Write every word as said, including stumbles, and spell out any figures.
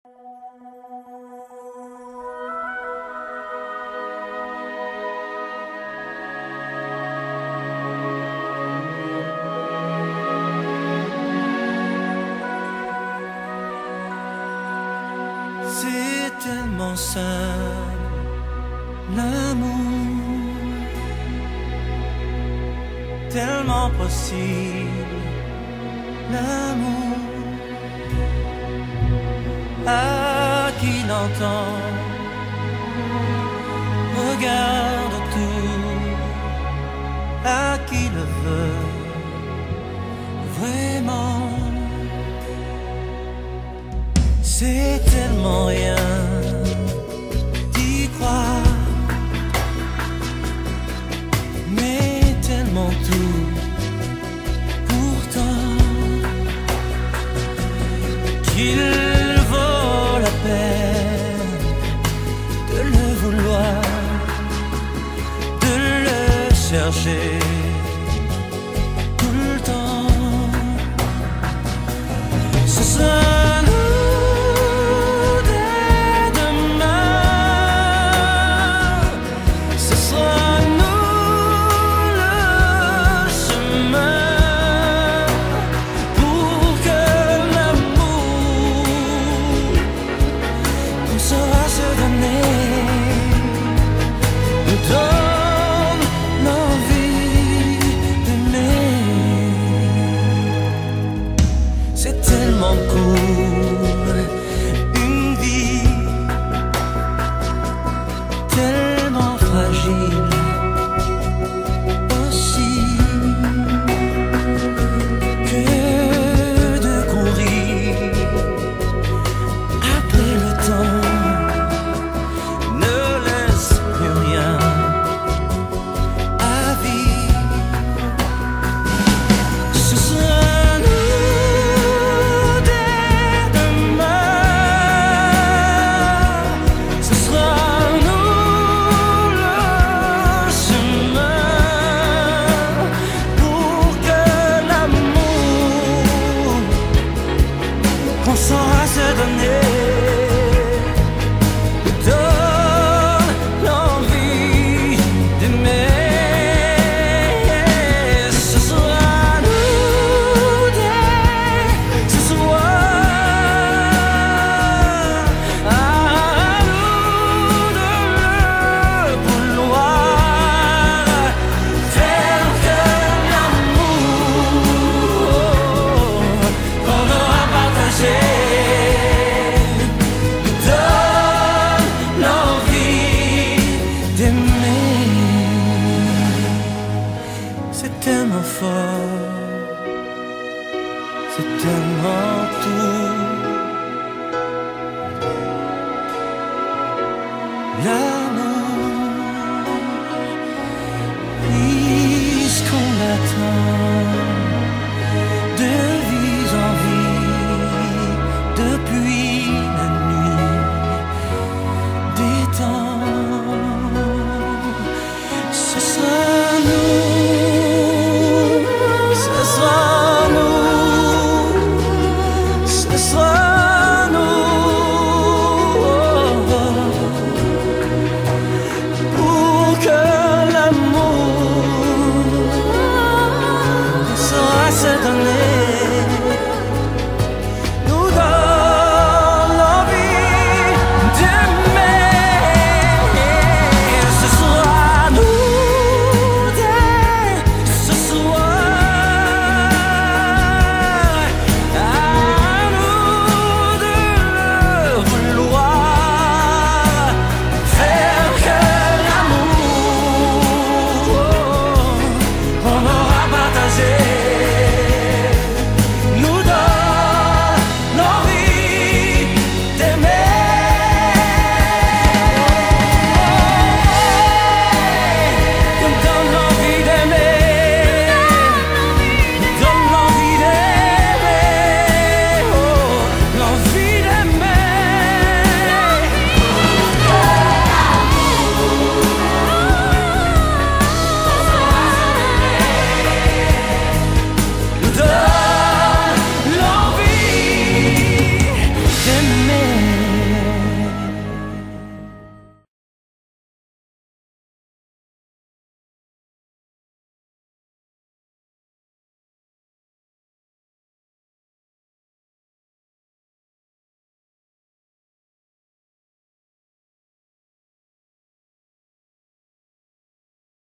C'est tellement simple, l'amour, tellement possible, l'amour. À qui l'entend, regarde tout, à qui le veut vraiment. C'est tellement rien d'y croire, mais tellement tout pourtant qu'il vaut la peine de le vouloir, de le chercher tout le temps. Ce sera court, une vie tellement fragile aussi, que de courir après le temps ne laisse plus rien à vivre. Ce sera on saura se donner, donne l'envie d'aimer. Ce sera nous dès ce soir, à nous de le vouloir, faire que l'amour qu'on aura partagé c'est tellement fort, c'est tellement tout.